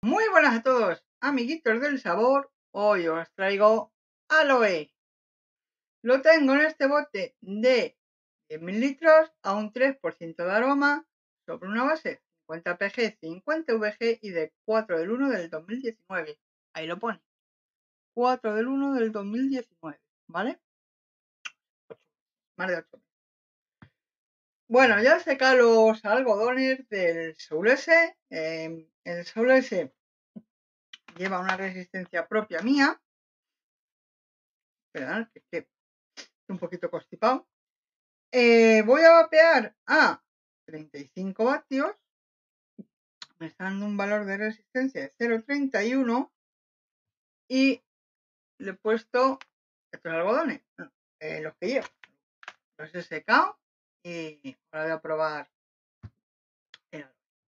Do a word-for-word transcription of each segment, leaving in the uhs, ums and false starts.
Muy buenas a todos, amiguitos del sabor. Hoy os traigo aloe. Lo tengo en este bote de diez mililitros a un tres por ciento de aroma sobre una base cincuenta P G, cincuenta V G y de cuatro del uno del dos mil diecinueve. Ahí lo pone. cuatro del uno del dos mil diecinueve, ¿vale? Más de ocho. Bueno, ya seca los algodones del Soulesse. Eh, el Soulesse lleva una resistencia propia mía. Perdón, que, que un poquito constipado. Eh, voy a vapear a treinta y cinco vatios. Me está dando un valor de resistencia de cero coma treinta y uno. Y le he puesto estos algodones, eh, los que llevo. Los he secado y ahora voy a probar el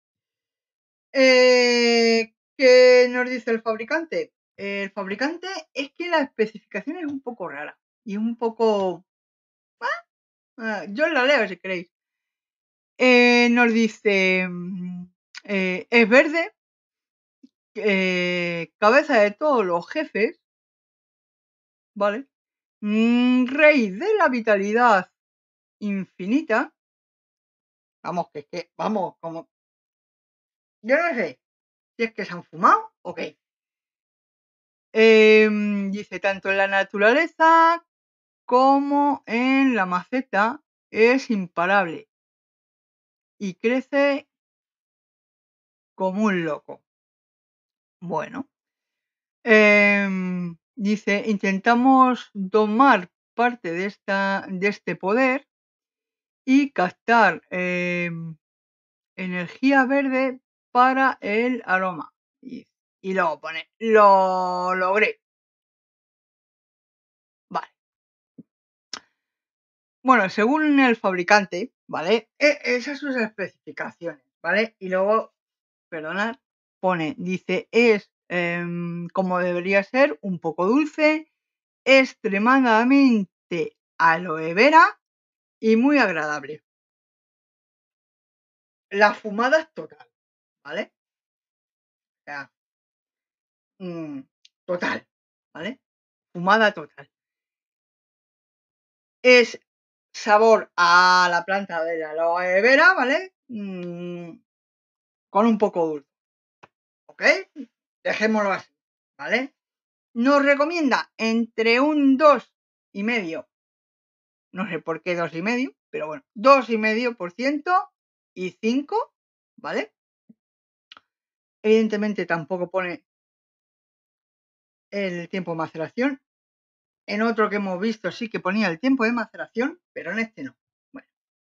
eh, ¿Qué nos dice el fabricante? El fabricante es que la especificación es un poco rara y un poco... Ah, yo la leo si queréis. Eh, nos dice, eh, es verde, eh, cabeza de todos los jefes, ¿vale? Mm, rey de la vitalidad infinita. Vamos, que es que, vamos, como... Yo no sé si es que se han fumado o qué. Eh, dice, tanto en la naturaleza como en la maceta es imparable y crece como un loco. Bueno. Eh, dice, intentamos domar parte de, esta, de este poder y captar eh, energía verde para el aroma. Y, y luego pone, lo logré. Vale. Bueno, según el fabricante, ¿vale? E esas son sus especificaciones, ¿vale? Y luego, perdonad, pone, dice, es eh, como debería ser, un poco dulce, extremadamente aloe vera y muy agradable. La fumada es total, ¿vale? O sea, mmm, total, ¿vale? Fumada total. Es sabor a la planta de la aloe vera, ¿vale? Mm, con un poco dulce, ¿ok? Dejémoslo así, ¿vale? Nos recomienda entre un dos y medio, no sé por qué dos y medio, pero bueno, dos y medio por ciento y cinco, ¿vale? Evidentemente tampoco pone el tiempo de maceración. En otro que hemos visto sí que ponía el tiempo de maceración, pero en este no. Bueno,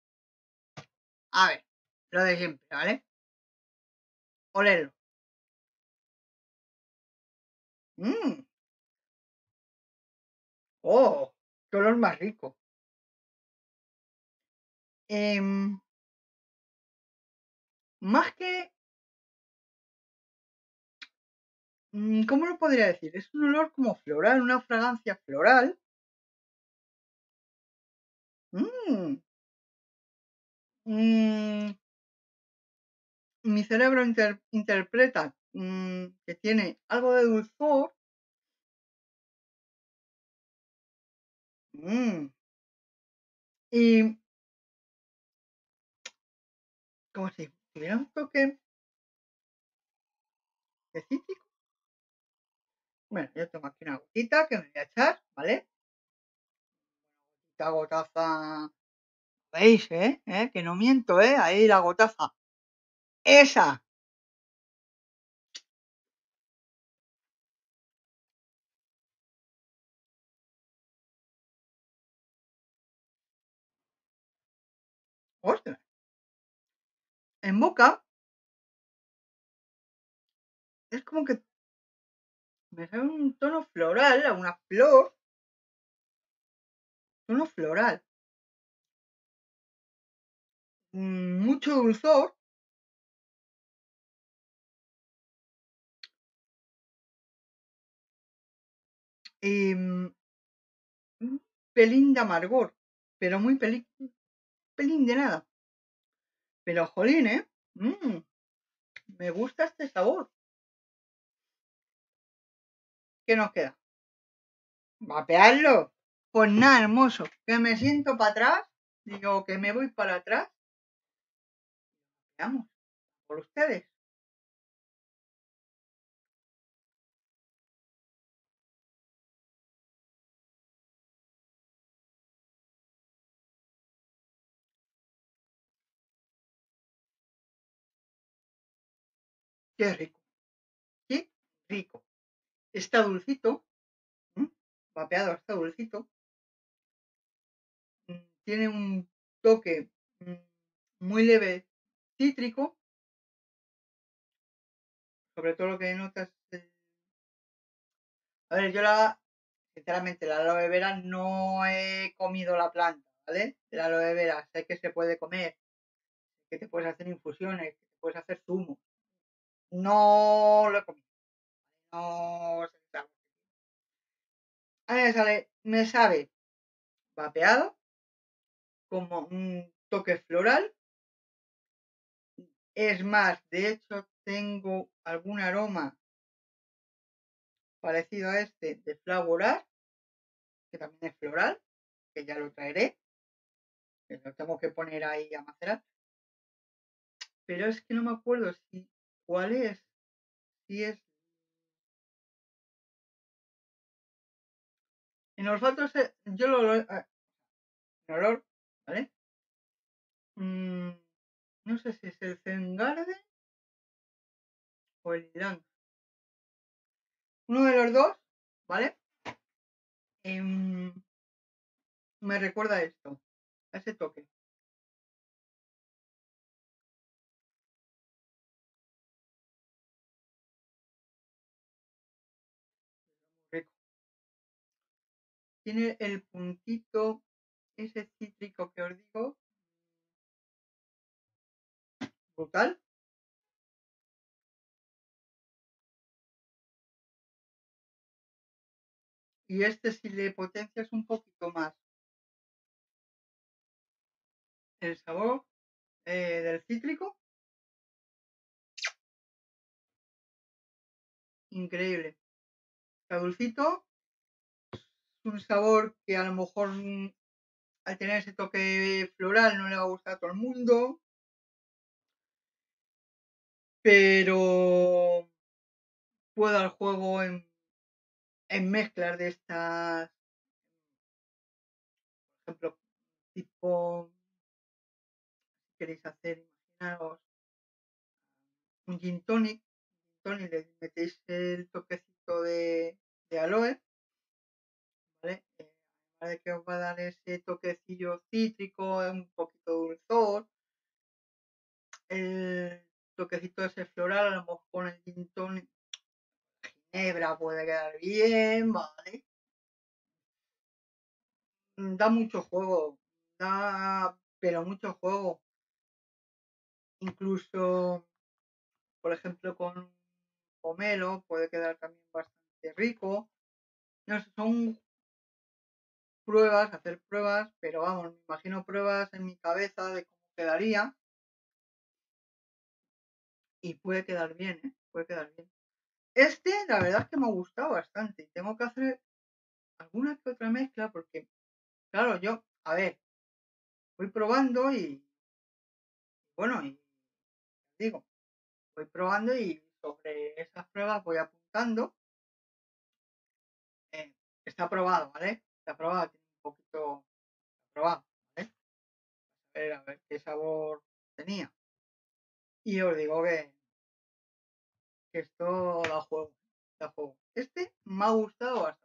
a ver, lo de siempre, ¿vale? Olerlo. Mmm. Oh, qué olor más rico. Eh, más que... ¿Cómo lo podría decir? Es un olor como floral, una fragancia floral. Mmm. Mm, mi cerebro inter interpreta mmm, que tiene algo de dulzor. Mmm. Y como si tuviera un toque de cítrico. Bueno, yo tomo aquí una gotita que me voy a echar, ¿vale? Esta gotaza, ¿veis, eh? ¿eh? Que no miento, ¿eh? Ahí la gotaza. ¡Esa! ¡Ostras! En boca es como que me sale un tono floral, a una flor. Tono floral. Mm, mucho dulzor. Y mm, un pelín de amargor. Pero muy pelín, pelín de nada. Pero jolín, ¿eh? Mm, me gusta este sabor. ¿qué nos queda? ¿Vapearlo? Pues nada, hermoso, que me siento para atrás, digo que me voy para atrás. Veamos, por ustedes. Qué rico, qué rico. Está dulcito, ¿m? Vapeado, está dulcito. Mm, Tiene un toque mm, muy leve cítrico, sobre todo lo que notas. el- A ver, yo la, sinceramente, la aloe vera no he comido la planta, ¿vale? De la aloe vera, sé que se puede comer, que te puedes hacer infusiones, que te puedes hacer zumo. No lo he comido, no sé qué tal. A mí me sale, me sabe vapeado, como un toque floral. Es más, de hecho, tengo algún aroma parecido a este de Flower Art, que también es floral, que ya lo traeré, que lo tengo que poner ahí a macerar. Pero es que no me acuerdo si cuál es, si es. En olfato se- yo lo olor, ah, en olor, ¿vale? Mm, no sé si es el Zen Garden o el Ylang. Uno de los dos, ¿vale? Em, me recuerda a esto, a ese toque. Rico. Tiene el puntito, ese cítrico que os digo, brutal. Y este, si le potencias un poquito más el sabor eh, del cítrico, increíble. Está dulcito, un sabor que a lo mejor mm, al tener ese toque floral no le va a gustar a todo el mundo, pero puedo dar juego en, en mezclas de estas, por ejemplo, tipo, si queréis hacer, imaginaros, un gin tonic, gin tonic le metéis el toquecito de, de aloe, ¿vale? Eh, además de que os va a dar ese toquecillo cítrico, un poquito dulzor, el toquecito ese floral, a lo mejor con el gin tonic, ginebra puede quedar bien, ¿vale? Da mucho juego, da, pero mucho juego. Incluso, por ejemplo, con pomelo puede quedar también bastante rico. No sé, son pruebas, hacer pruebas, pero vamos, me imagino pruebas en mi cabeza de cómo quedaría y puede quedar bien, ¿eh? Puede quedar bien. Este, la verdad es que me ha gustado bastante y tengo que hacer alguna que otra mezcla porque, claro, yo, a ver, voy probando y, bueno, y digo, voy probando y sobre esas pruebas voy apuntando. Eh, está probado, ¿vale? Está probado, tiene un poquito probado, ¿vale? A ver, a ver qué sabor tenía. Y os digo que, que esto da juego, da juego. Este me ha gustado bastante.